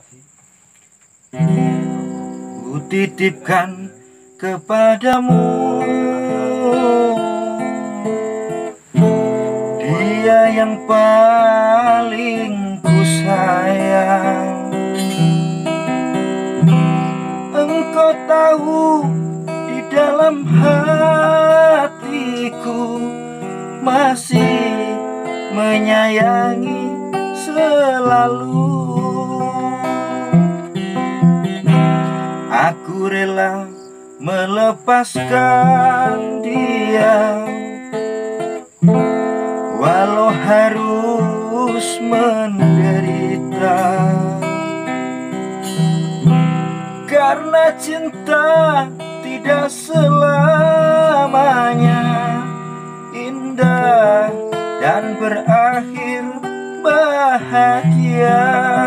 Kutitipkan kepadamu dia yang paling ku sayang. Engkau tahu di dalam hatiku masih menyayangi selalu. Aku rela melepaskan dia walau harus menderita, karena cinta tidak selamanya indah dan berakhir bahagia.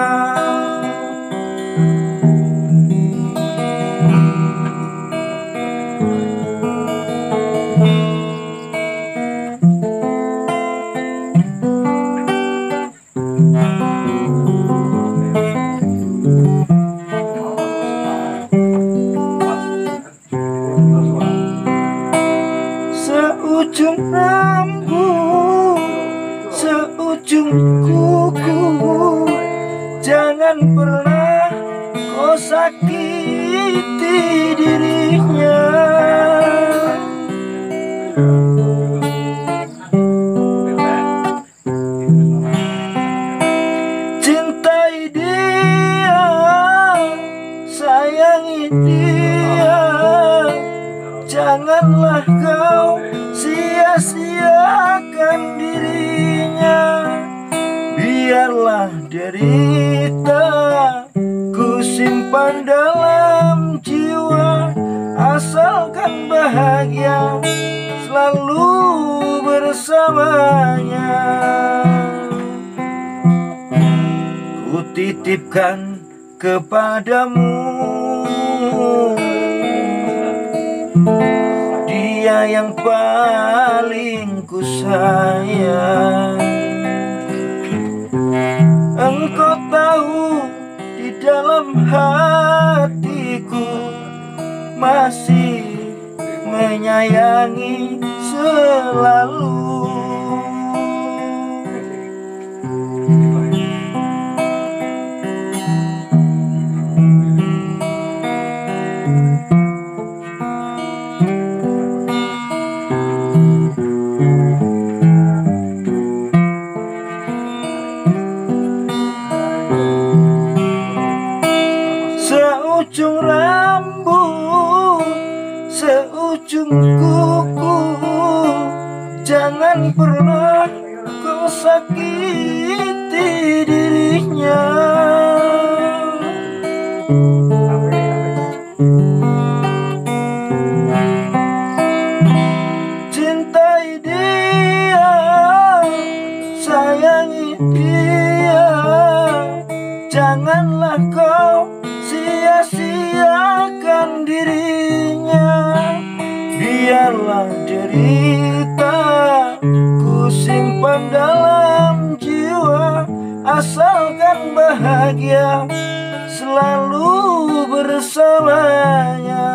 Seujung rambut, seujung kuku, jangan pernah kau sakiti dirinya. Cintai dia, sayangi dia, janganlah kau sia-siakan dirinya. Biarlah derita ku simpan dalam jiwa, asalkan bahagia selalu bersamanya. Ku titipkan kepadamu dia yang paling ku sayang. Engkau tahu di dalam hatiku masih menyayangi selalu. Seujung rambut, seujung kuku, jangan pernah kau sakiti dirinya. Cintai dia, sayangi dia, janganlah kau sia-siakan dirinya. Biarlah derita ku simpan dalam jiwa, asalkan bahagia selalu bersamanya.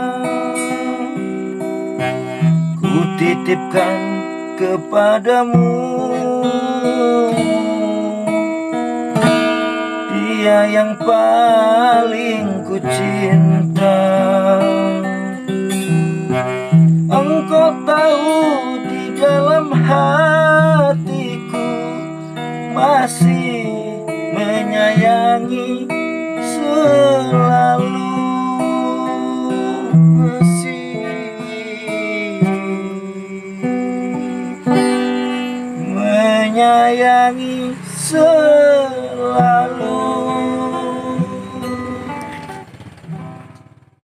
Ku titipkan kepadamu dia yang paling ku cinta. Engkau tahu di dalam hatiku masih menyayangi selalu. Masih menyayangi selalu.